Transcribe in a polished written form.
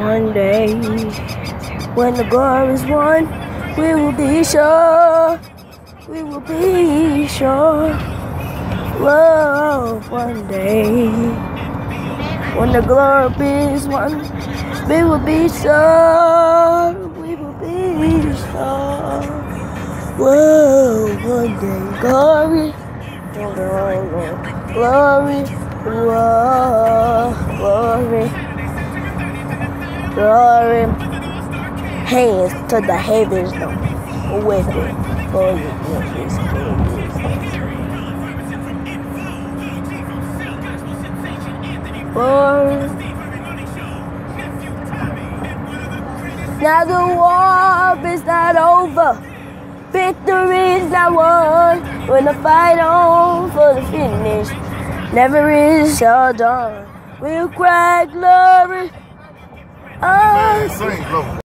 One day, when the glory is won, we will be sure. We will be sure. Whoa, one day, when the glory is won, we will be sure. We will be sure. Whoa, one day, glory, glory, whoa, glory, glory. Hands to the heavens, though, with it. Glory, glory. Now the war is not over. Victory is not won. When the fight on for the finish never is all done. We'll cry glory.